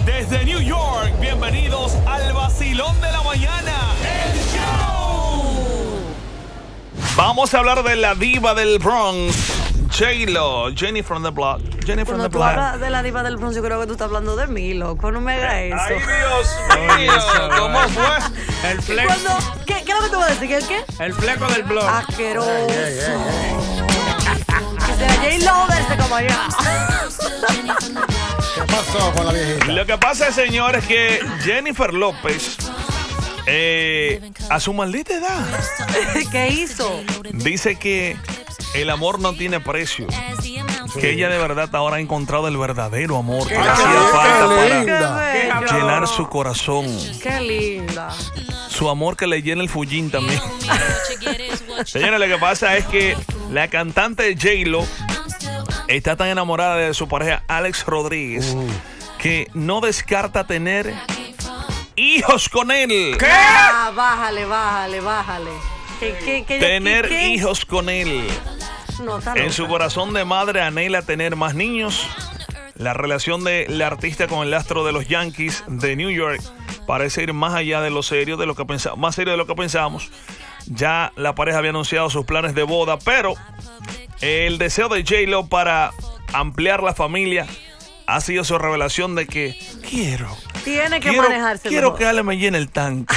Desde New York, bienvenidos al Vacilón de la Mañana. ¡El show! Vamos a hablar de la diva del Bronx, J-Lo, Jenny from the Block. Jenny from the Tú Block. hablas de la diva del Bronx, yo creo que tú estás hablando de mí, loco. No me hagas eso. ¡Ay, Dios mío! ¿Cómo fue? El fleco. ¿Qué es lo que tú vas a decir? ¿Qué? El fleco del blog. Asqueroso. Que sea J-Lo verse como allá. ¿Qué pasó con la viejita? Lo que pasa, señores, es que Jennifer López, a su maldita edad, ¿Qué hizo? dice que el amor no tiene precio. Que ella de verdad ahora ha encontrado el verdadero amor que le hacía Qué falta linda. para llenar su corazón. Qué linda. Su amor que le llena el fullín también. Señores, lo que pasa es que la cantante J-Lo está tan enamorada de su pareja Alex Rodríguez que no descarta tener hijos con él. ¿Qué? Ah, bájale. Tener ¿Qué? hijos con él. No, está En loca. su corazón de madre anhela tener más niños. La relación de la artista con el astro de los Yankees de New York parece ir más allá de lo serio, de lo que pensamos, más serio de lo que pensábamos. Ya la pareja había anunciado sus planes de boda, pero el deseo de J-Lo para ampliar la familia ha sido su revelación de que Tiene que manejarse quiero mejor. que Ale me llene el tanque.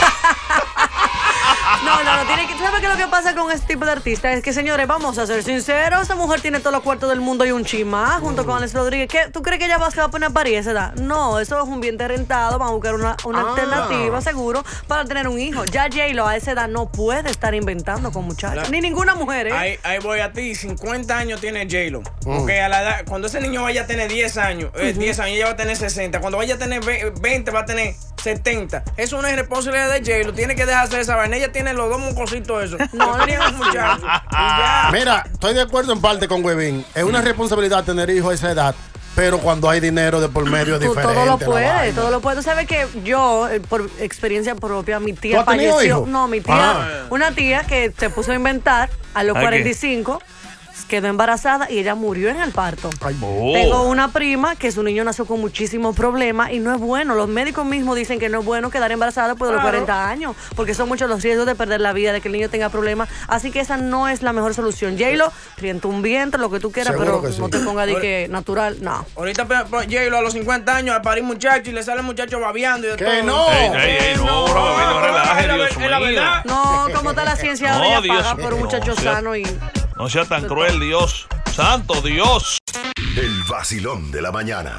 No, tiene que. ¿Sabes qué es lo que pasa con este tipo de artistas? Es que, señores, vamos a ser sinceros. Esta mujer tiene todos los cuartos del mundo y un chimá junto con Alex Rodríguez. ¿Qué? ¿Tú crees que ella se va a poner a parir a esa edad? No, eso es un vientre rentado. Vamos a buscar una alternativa, seguro, para tener un hijo. Ya J-Lo a esa edad no puede estar inventando con muchachos. Ni ninguna mujer, ¿eh? Ahí voy a ti. 50 años tiene J-Lo. Porque a la edad, cuando ese niño vaya a tener 10 años, 10 años, ella va a tener 60. Cuando vaya a tener 20, va a tener 70. Eso es una irresponsabilidad de J-Lo. Tiene que dejarse de esa vaina. Ella tiene los dos mocositos eso. No tiene los muchachos. Y ya. Mira, estoy de acuerdo en parte con Webin. Es una responsabilidad tener hijos a esa edad, pero cuando hay dinero de por medio es Tú diferente. todo lo la puedes, vaina. todo lo puedes. Tú sabes que yo, por experiencia propia, mi tía ¿Tú has tenido falleció. hijos? No, mi tía, Ah. una tía que se puso a inventar a los ¿Ay, qué? 45, quedó embarazada y ella murió en el parto. Ay, Oh. Tengo una prima que su niño nació con muchísimos problemas y no es bueno. Los médicos mismos dicen que no es bueno quedar embarazada después de los 40 años, porque son muchos los riesgos de perder la vida, de que el niño tenga problemas. Así que esa no es la mejor solución. J-Lo, riente un viento, lo que tú quieras, Seguro pero que sí. no te pongas de que natural, no. Ahorita J-Lo a los 50 años a parir muchacho y le sale el muchacho babeando y de ¡Que todo. no! Ey, no, bro, no relaje, Dios Es la mío. verdad. No, como está la ciencia No, de ella Dios paga por un mío, muchacho o sea, sano y... No sea tan cruel, Dios. ¡Santo Dios! El vacilón de la mañana.